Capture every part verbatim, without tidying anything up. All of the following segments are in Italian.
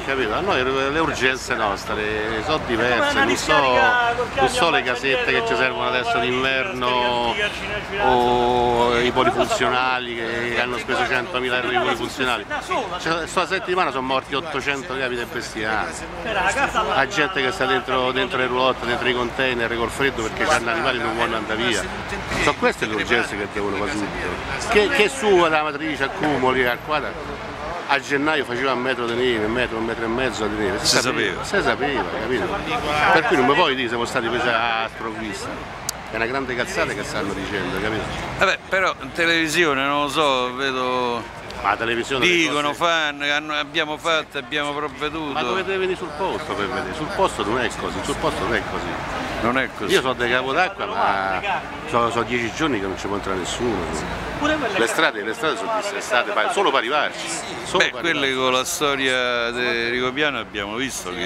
capito? A noi le urgenze nostre sono diverse, non so, non so le casette che ci servono adesso d'inverno o i polifunzionali che hanno speso centomila euro di polifunzionali. Cioè, sta settimana sono morti ottocento capi di bestiame. La gente che sta dentro, dentro le roulotte, dentro i container col freddo perché hanno animali che non vogliono andare via. Sono queste le urgenze che devono fare subito. Che, che su dalla matrice accumuli al quadro. A gennaio faceva un metro di neve, un metro, un metro e mezzo di neve, si, si sapeva, si sapeva, capito? Per cui non mi puoi dire siamo stati presi a sprovvista, è una grande cazzata che stanno dicendo, capito? Vabbè, però in televisione non lo so, vedo... La televisione dicono, cose... fanno, abbiamo fatto, abbiamo provveduto. Ma dovete venire sul posto per vedere, sul posto non è così, sul posto non è così. Non è così. Io sono dei capo d'acqua ma sono, sono dieci giorni che non ci può entrare nessuno. Le strade, le strade sono dissestate solo per arrivarci. Beh, quelle con la storia di Rigopiano abbiamo visto che...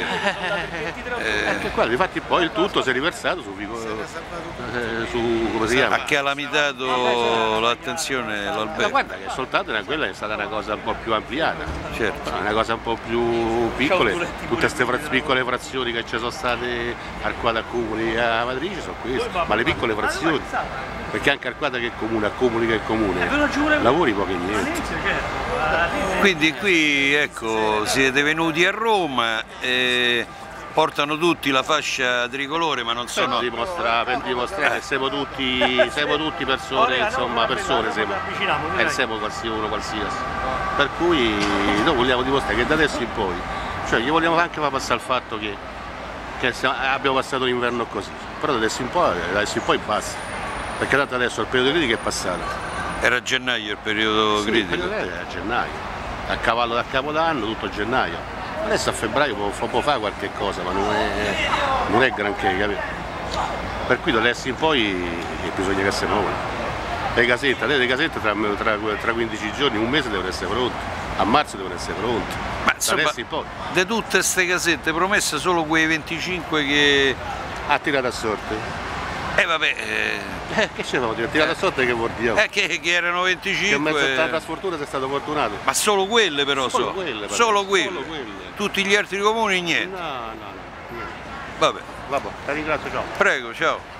Eh, eh, qua, infatti poi il tutto si è riversato su, eh, su come si chiama? Ha calamitato l'attenzione l'Alberto. Ma guarda che soltanto quella è stata una cosa un po' più ampliata, certo. Una cosa un po' più piccole, tutte queste piccole frazioni che ci sono state arcuate a comuni a matrice sono queste, ma le piccole frazioni, perché anche Arquata che è comune, a comuni che è comune, lavori poco e niente. Quindi qui ecco siete venuti a Roma e portano tutti la fascia tricolore ma non sono... Per dimostrare, per dimostrare che siamo tutti, siamo tutti persone, insomma persone siamo, e siamo uno qualsiasi. Per cui noi vogliamo dimostrare che da adesso in poi, cioè gli vogliamo anche far passare il fatto che, che siamo, abbiamo passato l'inverno così, però da adesso in poi, da adesso in poi basta, perché tanto adesso il periodo critico è passato. Era gennaio il periodo sì, critico? Il periodo era gennaio, a cavallo da Capodanno, tutto gennaio. Adesso a febbraio può, può fare qualche cosa, ma non è, non è granché, capito? Per cui da adesso in poi bisogna che si muovano. Le casette, le casette tra, tra, tra quindici giorni, un mese devono essere pronte, a marzo devono essere pronte. Ma insomma, di tutte queste casette promesse solo quei venticinque che... Ha tirato a sorte. Eh vabbè... Eh, eh che ce l'ho dire? Tirato a sorte che vuol dire? Eh che, che erano venticinque... Che in mezzo a tanta sfortuna sei stato fortunato. Ma solo quelle però solo so. Quelle, però. Solo quelle. Solo quelle. Tutti gli altri comuni niente. No, no, no. Vabbè. Vabbè, ti ringrazio, ciao. Prego, ciao.